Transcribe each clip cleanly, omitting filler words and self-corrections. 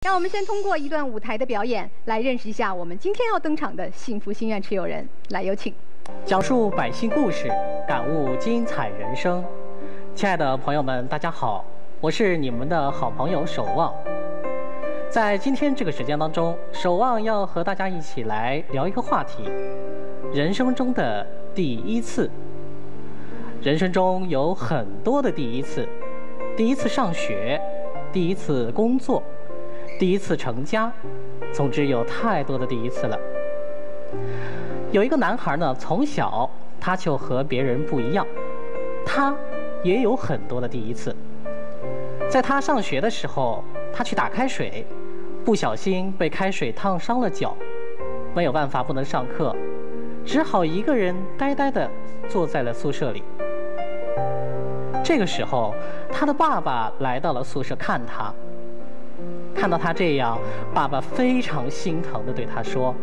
让我们先通过一段舞台的表演来认识一下我们今天要登场的幸福心愿持有人。来，有请。 讲述百姓故事，感悟精彩人生。亲爱的朋友们，大家好，我是你们的好朋友守望。在今天这个时间当中，守望要和大家一起来聊一个话题：人生中的第一次。人生中有很多的第一次，第一次上学，第一次工作，第一次成家，总之有太多的第一次了。有一个男孩呢，从小他就和别人不一样，他也有很多的第一次。在他上学的时候，他去打开水，不小心被开水烫伤了脚，没有办法，不能上课，只好一个人呆呆地坐在了宿舍里。这个时候，他的爸爸来到了宿舍看他。看到他这样，爸爸非常心疼地对他说：“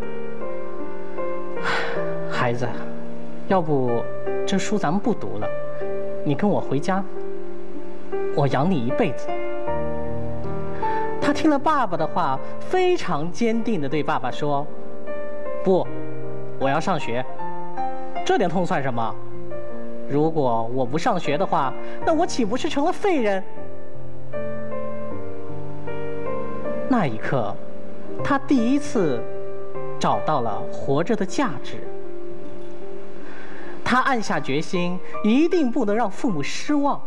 孩子，要不这书咱们不读了，你跟我回家，我养你一辈子。”他听了爸爸的话，非常坚定地对爸爸说：“不，我要上学，这点痛算什么？如果我不上学的话，那我岂不是成了废人？”那一刻，他第一次找到了活着的价值。他暗下决心，一定不能让父母失望。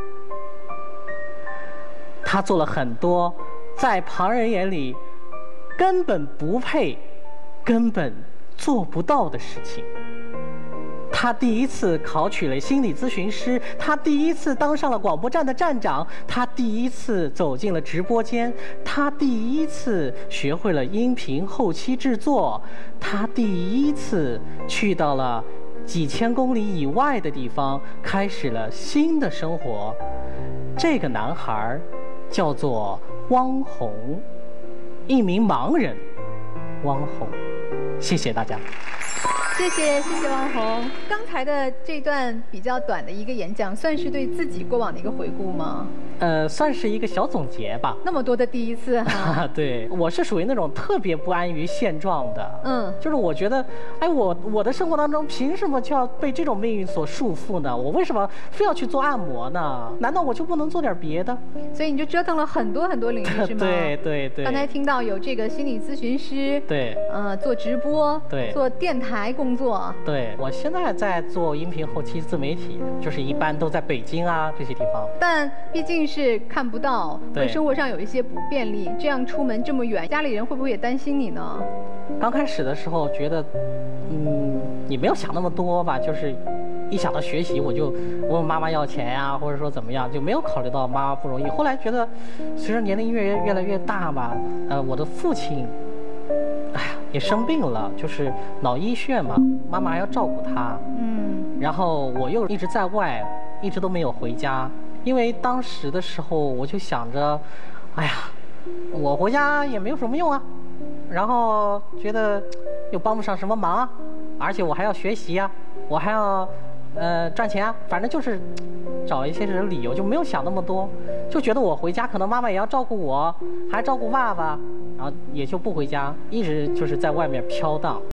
他做了很多在旁人眼里根本不配、根本做不到的事情。他第一次考取了心理咨询师，他第一次当上了广播站的站长，他第一次走进了直播间，他第一次学会了音频后期制作，他第一次去到了几千公里以外的地方，开始了新的生活。这个男孩叫做汪红，一名盲人。汪红，谢谢大家。 谢谢汪红。刚才的这段比较短的一个演讲，算是对自己过往的一个回顾吗？ 算是一个小总结吧。 那么多的第一次哈。 对，我是属于那种特别不安于现状的。就是我觉得，哎，我的生活当中凭什么就要被这种命运所束缚呢？我为什么非要去做按摩呢？难道我就不能做点别的？ 所以你就折腾了很多领域是吗？ 对。 刚才听到有这个心理咨询师， 对， 做直播， 对， 做电台工作。 对，我现在在做音频后期自媒体，就是一般都在北京啊这些地方。 但毕竟是看不到，生活上有一些不便利，这样出门这么远，家里人会不会也担心你呢？ 刚开始的时候觉得，你没有想那么多吧，就是一想到学习我就问妈妈要钱呀，或者说怎么样，就没有考虑到妈妈不容易。后来觉得，随着年龄越来越大吧，我的父亲，哎呀，也生病了，就是脑溢血嘛，妈妈还要照顾他。然后我又一直在外，一直都没有回家，因为当时的时候我就想着，哎呀，我回家也没有什么用啊，然后觉得又帮不上什么忙啊，而且我还要学习啊，我还要赚钱啊，反正就是找一些这种理由，就没有想那么多，就觉得我回家可能妈妈也要照顾我，还照顾爸爸，然后也就不回家，一直就是在外面飘荡。